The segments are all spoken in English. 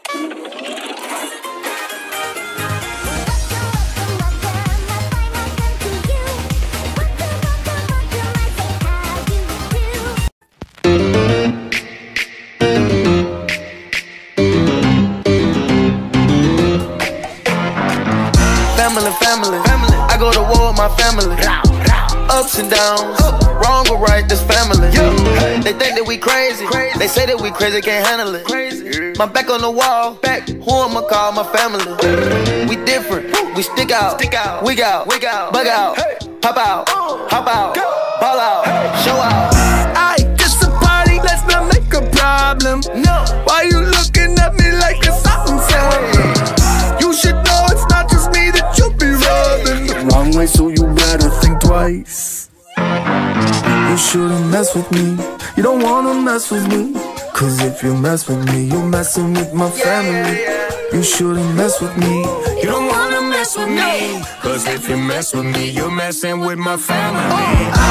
Family, I go to war with my family. Ups and downs, wrong or right, this family. They think that we crazy, they say that we crazy, can't handle it. My back on the wall, who I'ma call my family? We different, we stick out, wig out, bug out, pop out, ball out, show out. Aight, just a party, let's not make a problem. No, why you looking at me like it's something? You should know it's not just me that you be rubbing the wrong way, so you better think twice. You shouldn't mess with me, you don't wanna mess with me. Cause if you mess with me, you're messing with my family. You shouldn't mess with me, you don't wanna mess with me. Cause if you mess with me, you're messing with my family.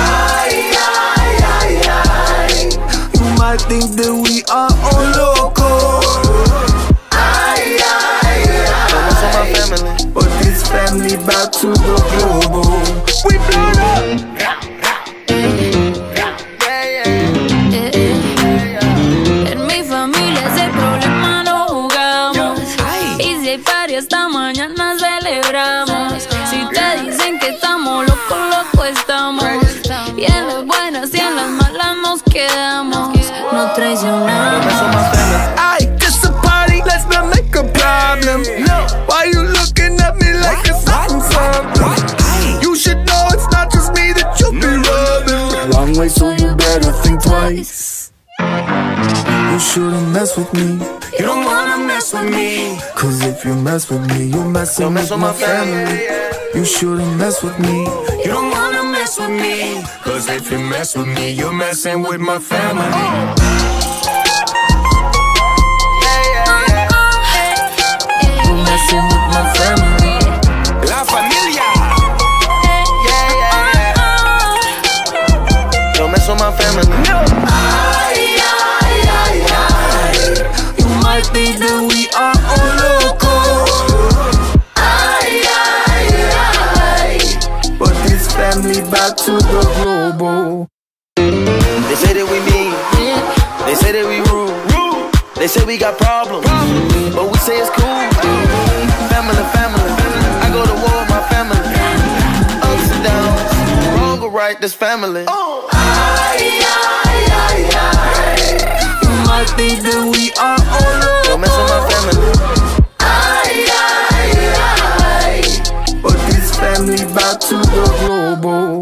You might think that we are all loco. My family, but this family bout to go global. We blown up. En mi familia ese problema no jugamos. Y si hay party esta mañana celebramos. Si te dicen que estamos locos, locos estamos. Y en las buenas y en las malas nos quedamos. No traicionamos. Aight, just a party, let's not make a problem. Why you looking at me like it's something? You should know it's not just me that you be rubbing the wrong way, so you better think twice. You shouldn't mess with me, you don't wanna mess with me. Cause if you mess with me, you're messing with my family. You shouldn't mess with me, you don't wanna mess with me. Cause if you mess with me, you're messing with my family. With my family, la familia. Don't mess with my family. You might think that we are all loco. But this family bout to go global. They say that we mean, they say that we rude, they say we got problems, but we say it's cool. Family, I go to war with my family. Ups and downs, wrong or right, this family. You might think that we are all over. Don't mess with my family. But this family bout to go global.